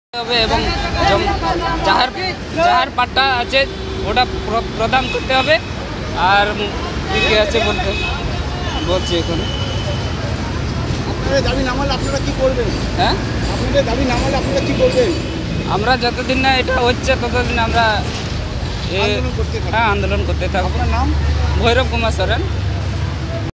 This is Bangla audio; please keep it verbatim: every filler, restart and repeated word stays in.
হবে এবং যাহার যাহার পাট্টা আছে ওটা প্রদান করতে হবে। আর কি আছে বলতে বলছি এখানে আপনাদের দাবি না মানলে আপনারা কি করবেন? হ্যাঁ, আপনাদের দাবি না মানলে আপনারা কি করবেন? আমরা যতদিন না এটা হচ্ছে ততদিন আমরা আন্দোলন করতে থাকবেন। হ্যাঁ আন্দোলন করতে থাকবো। আপনার নাম? ভৈরব কুমার সরেন।